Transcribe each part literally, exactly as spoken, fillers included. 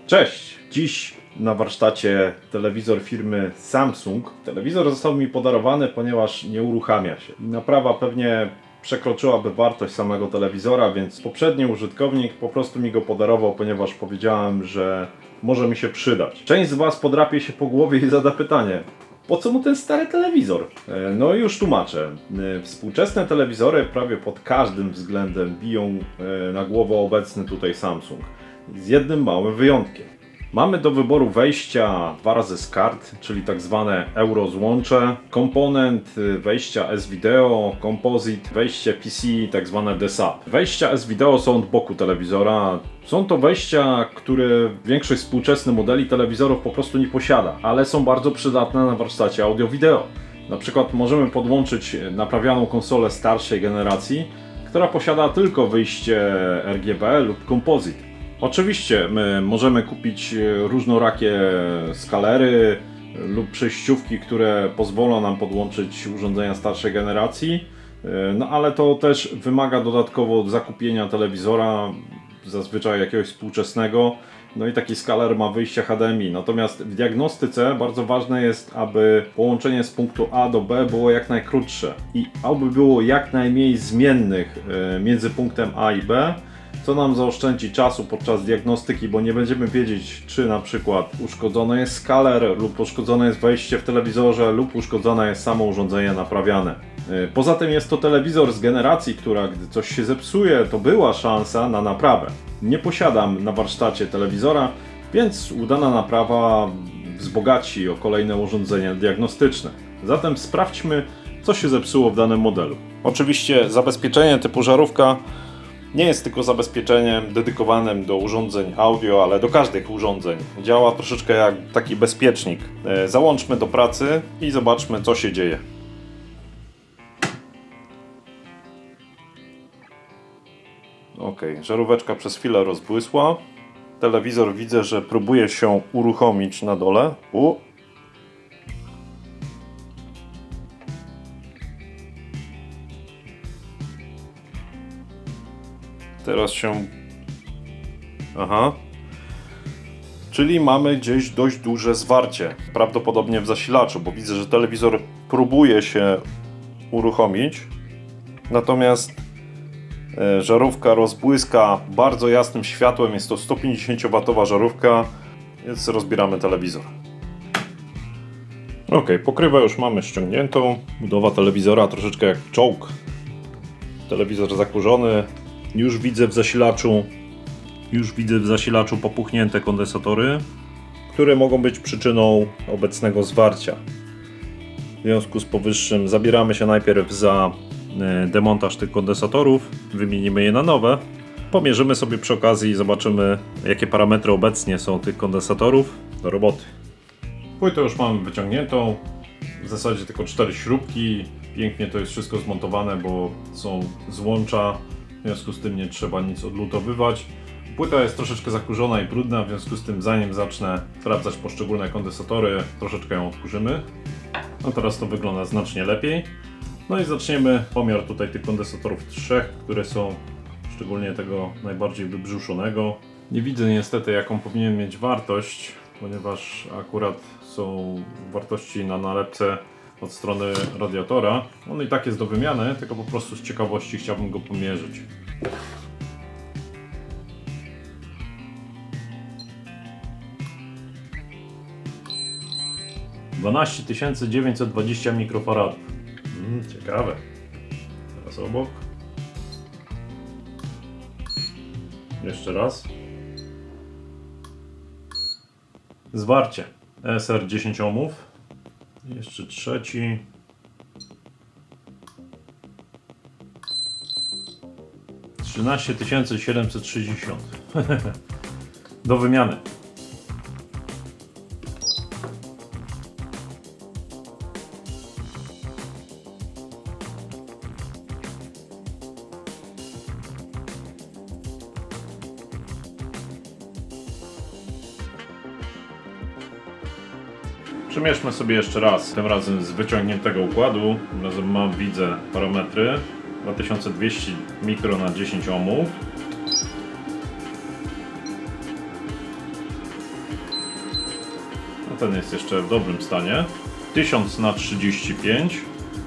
Cześć! Dziś na warsztacie telewizor firmy Samsung. Telewizor został mi podarowany, ponieważ nie uruchamia się. Naprawa pewnie przekroczyłaby wartość samego telewizora, więc poprzedni użytkownik po prostu mi go podarował, ponieważ powiedziałem, że może mi się przydać. Część z Was podrapie się po głowie i zada pytanie: po co mu ten stary telewizor? No i już tłumaczę. Współczesne telewizory prawie pod każdym względem biją na głowę obecny tutaj Samsung. Z jednym małym wyjątkiem. Mamy do wyboru wejścia dwa razy z kart, czyli tak zwane euro złącze, komponent, wejścia S-Video, Composite, wejście P C, tak zwane D S A P. Wejścia S-Video są od boku telewizora. Są to wejścia, które większość współczesnych modeli telewizorów po prostu nie posiada, ale są bardzo przydatne na warsztacie audio-wideo. Na przykład możemy podłączyć naprawianą konsolę starszej generacji, która posiada tylko wyjście R G B lub Composite. Oczywiście my możemy kupić różnorakie skalery lub przejściówki, które pozwolą nam podłączyć urządzenia starszej generacji, no ale to też wymaga dodatkowo zakupienia telewizora, zazwyczaj jakiegoś współczesnego, no i taki skaler ma wyjście H D M I. Natomiast w diagnostyce bardzo ważne jest, aby połączenie z punktu A do B było jak najkrótsze i aby było jak najmniej zmiennych między punktem A i B, co nam zaoszczędzi czasu podczas diagnostyki, bo nie będziemy wiedzieć, czy na przykład uszkodzony jest skaler lub uszkodzone jest wejście w telewizorze lub uszkodzone jest samo urządzenie naprawiane. Poza tym jest to telewizor z generacji, która gdy coś się zepsuje, to była szansa na naprawę. Nie posiadam na warsztacie telewizora, więc udana naprawa wzbogaci o kolejne urządzenia diagnostyczne. Zatem sprawdźmy, co się zepsuło w danym modelu. Oczywiście zabezpieczenie typu żarówka nie jest tylko zabezpieczeniem dedykowanym do urządzeń audio, ale do każdych urządzeń. Działa troszeczkę jak taki bezpiecznik. Załączmy do pracy i zobaczmy, co się dzieje. Ok, żaróweczka przez chwilę rozbłysła. Telewizor widzę, że próbuje się uruchomić na dole. U. Teraz się... Aha. Czyli mamy gdzieś dość duże zwarcie. Prawdopodobnie w zasilaczu, bo widzę, że telewizor próbuje się uruchomić. Natomiast żarówka rozbłyska bardzo jasnym światłem. Jest to sto pięćdziesiąt watów żarówka, więc rozbieramy telewizor. Ok, pokrywę już mamy ściągniętą. Budowa telewizora troszeczkę jak czołg. Telewizor zakurzony. Już widzę w zasilaczu, już widzę w zasilaczu popuchnięte kondensatory, które mogą być przyczyną obecnego zwarcia. W związku z powyższym zabieramy się najpierw za demontaż tych kondensatorów, wymienimy je na nowe, pomierzymy sobie przy okazji i zobaczymy, jakie parametry obecnie są tych kondensatorów. Do roboty. Płytę już mamy wyciągniętą, w zasadzie tylko cztery śrubki. Pięknie to jest wszystko zmontowane, bo są złącza. W związku z tym nie trzeba nic odlutowywać. Płyta jest troszeczkę zakurzona i brudna, w związku z tym zanim zacznę sprawdzać poszczególne kondensatory, troszeczkę ją odkurzymy. No teraz to wygląda znacznie lepiej. No i zaczniemy pomiar tutaj tych kondensatorów trzech, które są szczególnie tego najbardziej wybrzuszonego. Nie widzę niestety, jaką powinien mieć wartość, ponieważ akurat są wartości na nalepce od strony radiatora. On i tak jest do wymiany, tylko po prostu z ciekawości chciałbym go pomierzyć. dwanaście tysięcy dziewięćset dwadzieścia mikrofaradów. Hmm, ciekawe. Teraz obok. Jeszcze raz. Zwarcie. S R dziesięć ohmów. Jeszcze trzeci. trzynaście tysięcy siedemset sześćdziesiąt. Do wymiany. Przemierzmy sobie jeszcze raz, tym razem z wyciągniętego układu. Tym razem mam, widzę parametry. dwa tysiące dwieście mikro na dziesięć ohmów. A ten jest jeszcze w dobrym stanie. tysiąc na trzydzieści pięć.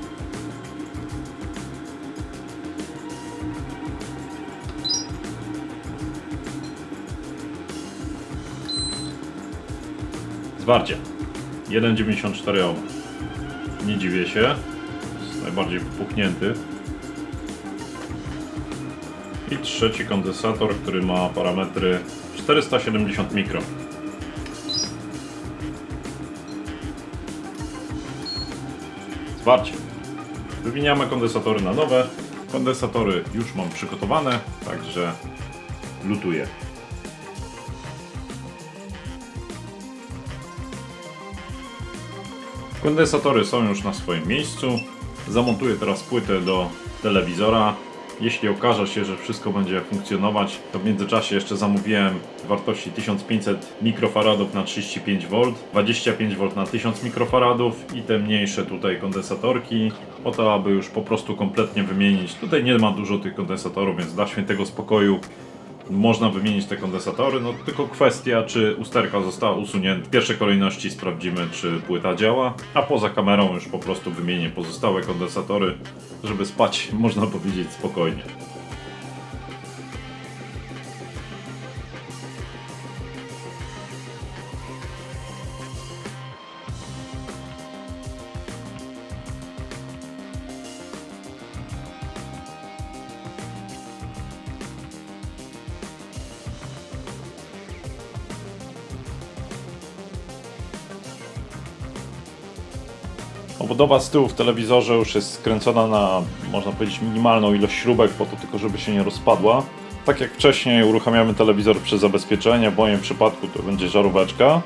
Zwarcie jeden przecinek dziewięćdziesiąt cztery ohma. Nie dziwię się, jest najbardziej wypuknięty. I trzeci kondensator, który ma parametry czterysta siedemdziesiąt mikro. Zwarcie. Wymieniamy kondensatory na nowe. Kondensatory już mam przygotowane, także lutuję. Kondensatory są już na swoim miejscu. Zamontuję teraz płytę do telewizora. Jeśli okaże się, że wszystko będzie funkcjonować, to w międzyczasie jeszcze zamówiłem wartości tysiąc pięćset mikrofaradów na trzydzieści pięć wolt, dwadzieścia pięć wolt na tysiąc mikrofaradów i te mniejsze tutaj kondensatorki, po to, aby już po prostu kompletnie wymienić. Tutaj nie ma dużo tych kondensatorów, więc dla świętego spokoju można wymienić te kondensatory, no tylko kwestia, czy usterka została usunięta. W pierwszej kolejności sprawdzimy, czy płyta działa, a poza kamerą już po prostu wymienię pozostałe kondensatory, żeby spać, można powiedzieć, spokojnie. Obudowa z tyłu w telewizorze już jest skręcona na, można powiedzieć, minimalną ilość śrubek, po to tylko, żeby się nie rozpadła. Tak jak wcześniej uruchamiamy telewizor przez zabezpieczenie, w moim przypadku to będzie żaróweczka.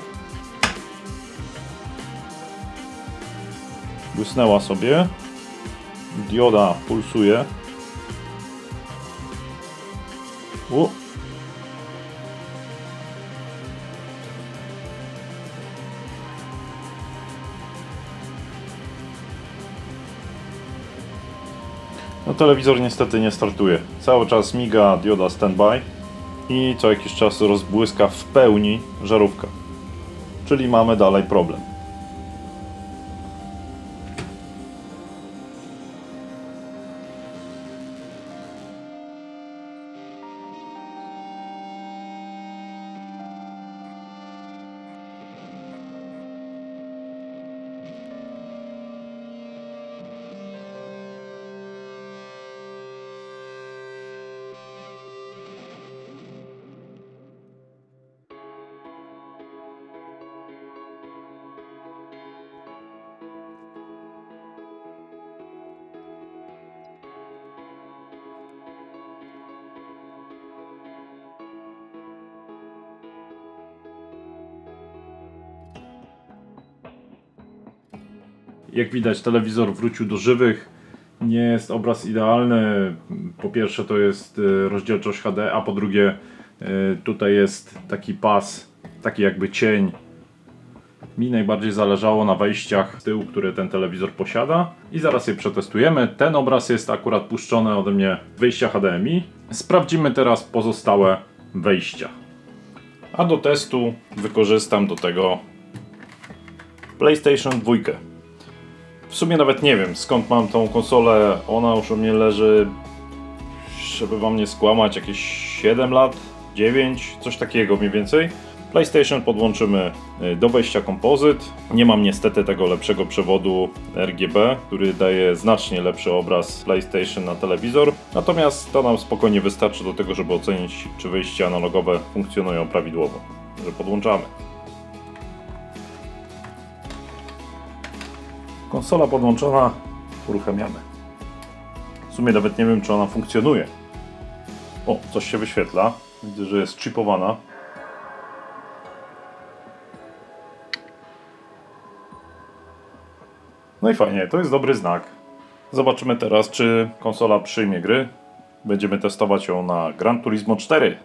Błysnęła sobie. Dioda pulsuje. U. No, telewizor niestety nie startuje. Cały czas miga dioda standby i co jakiś czas rozbłyska w pełni żarówka. Czyli mamy dalej problem. Jak widać, telewizor wrócił do żywych. Nie jest obraz idealny. Po pierwsze to jest rozdzielczość H D, a po drugie tutaj jest taki pas, taki jakby cień. Mi najbardziej zależało na wejściach z tyłu, które ten telewizor posiada. I zaraz je przetestujemy. Ten obraz jest akurat puszczony ode mnie wyjścia H D M I. Sprawdzimy teraz pozostałe wejścia. A do testu wykorzystam do tego PlayStation dwa. W sumie nawet nie wiem, skąd mam tą konsolę. Ona już u mnie leży, żeby wam nie skłamać, jakieś siedem lat, dziewięć, coś takiego mniej więcej. PlayStation podłączymy do wejścia kompozyt. Nie mam niestety tego lepszego przewodu R G B, który daje znacznie lepszy obraz PlayStation na telewizor. Natomiast to nam spokojnie wystarczy do tego, żeby ocenić, czy wyjścia analogowe funkcjonują prawidłowo. Że podłączamy. Konsola podłączona, uruchamiamy. W sumie nawet nie wiem, czy ona funkcjonuje. O, coś się wyświetla. Widzę, że jest chipowana. No i fajnie, to jest dobry znak. Zobaczymy teraz, czy konsola przyjmie gry. Będziemy testować ją na Gran Turismo cztery.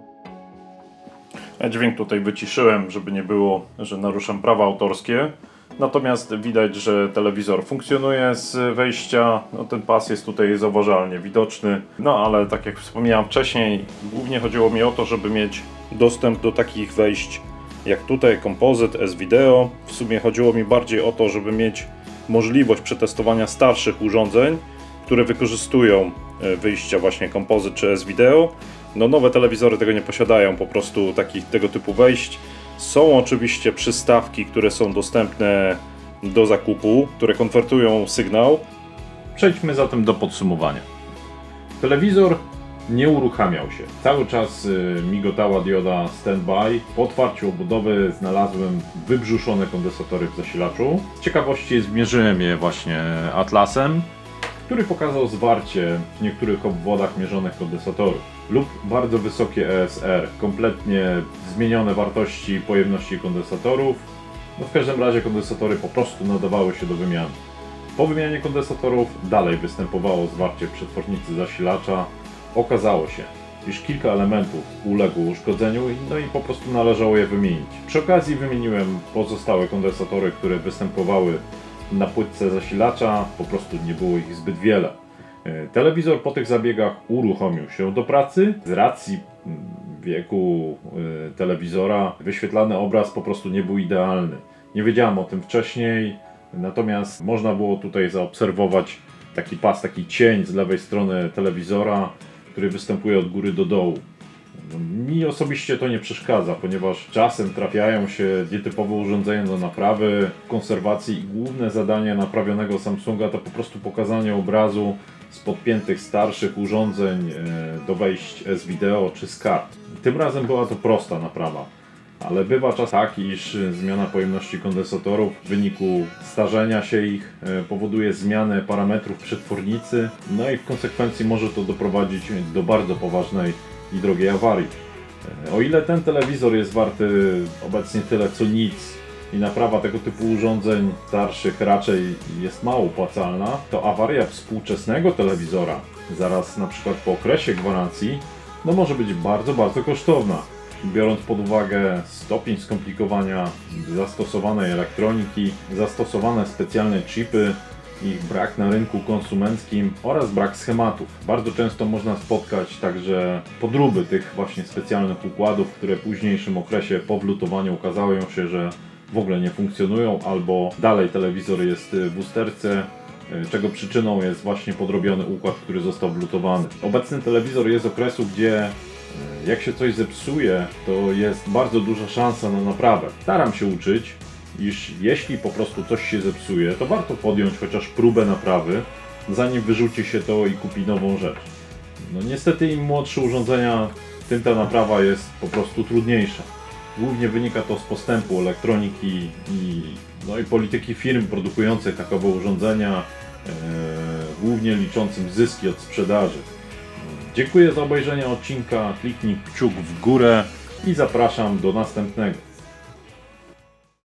Ja dźwięk tutaj wyciszyłem, żeby nie było, że naruszam prawa autorskie. Natomiast widać, że telewizor funkcjonuje z wejścia, no ten pas jest tutaj zauważalnie widoczny, no ale tak jak wspomniałem wcześniej, głównie chodziło mi o to, żeby mieć dostęp do takich wejść jak tutaj, kompozyt, S-Video. W sumie chodziło mi bardziej o to, żeby mieć możliwość przetestowania starszych urządzeń, które wykorzystują wyjścia właśnie kompozyt czy S-Video. No nowe telewizory tego nie posiadają, po prostu takich tego typu wejść. Są oczywiście przystawki, które są dostępne do zakupu, które konwertują sygnał. Przejdźmy zatem do podsumowania. Telewizor nie uruchamiał się. Cały czas migotała dioda standby. Po otwarciu obudowy znalazłem wybrzuszone kondensatory w zasilaczu. Z ciekawości zmierzyłem je właśnie atlasem, który pokazał zwarcie w niektórych obwodach mierzonych kondensatorów lub bardzo wysokie E S R, kompletnie zmienione wartości pojemności kondensatorów. No w każdym razie kondensatory po prostu nadawały się do wymiany. Po wymianie kondensatorów dalej występowało zwarcie w przetwornicy zasilacza. Okazało się, iż kilka elementów uległo uszkodzeniu, no i po prostu należało je wymienić. Przy okazji wymieniłem pozostałe kondensatory, które występowały na płytce zasilacza, po prostu nie było ich zbyt wiele. Telewizor po tych zabiegach uruchomił się do pracy. Z racji wieku telewizora wyświetlany obraz po prostu nie był idealny. Nie wiedziałem o tym wcześniej, natomiast można było tutaj zaobserwować taki pas, taki cień z lewej strony telewizora, który występuje od góry do dołu. Mi osobiście to nie przeszkadza, ponieważ czasem trafiają się nietypowe urządzenia do naprawy, konserwacji i główne zadanie naprawionego Samsunga to po prostu pokazanie obrazu z podpiętych starszych urządzeń do wejść S-Video czy z kart. Tym razem była to prosta naprawa, ale bywa czas tak, iż zmiana pojemności kondensatorów w wyniku starzenia się ich powoduje zmianę parametrów przetwornicy, no i w konsekwencji może to doprowadzić do bardzo poważnej i drogiej awarii. O ile ten telewizor jest warty obecnie tyle co nic i naprawa tego typu urządzeń starszych raczej jest mało opłacalna, to awaria współczesnego telewizora zaraz na przykład po okresie gwarancji no może być bardzo, bardzo kosztowna. Biorąc pod uwagę stopień skomplikowania zastosowanej elektroniki, zastosowane specjalne chipy, ich brak na rynku konsumenckim oraz brak schematów. Bardzo często można spotkać także podróby tych właśnie specjalnych układów, które w późniejszym okresie po wlutowaniu okazało się, że w ogóle nie funkcjonują, albo dalej telewizor jest w usterce, czego przyczyną jest właśnie podrobiony układ, który został wlutowany. Obecny telewizor jest z okresu, gdzie jak się coś zepsuje, to jest bardzo duża szansa na naprawę. Staram się uczyć, iż jeśli po prostu coś się zepsuje, to warto podjąć chociaż próbę naprawy, zanim wyrzuci się to i kupi nową rzecz. No niestety im młodsze urządzenia, tym ta naprawa jest po prostu trudniejsza. Głównie wynika to z postępu elektroniki i, no i polityki firm produkujących takowe urządzenia, e, głównie liczącym zyski od sprzedaży. Dziękuję za obejrzenie odcinka, kliknij kciuk w górę i zapraszam do następnego.